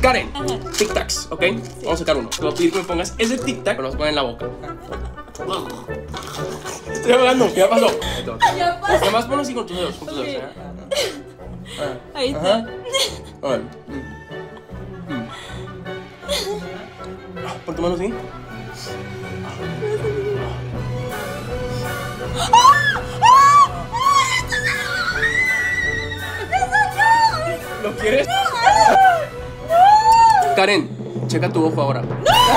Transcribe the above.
Karen, tic-tacs, ¿ok? Vamos a sacar uno. Te voy a pedir que me pongas ese tic-tac, pero lo vas a poner en la boca. Estoy hablando, ¿qué pasó? Ya pasó. Además ponlo así con tus dedos, Ahí está. A ver. Pon tu mano así. ¿Lo quieres? Karen, checa tu ojo ahora.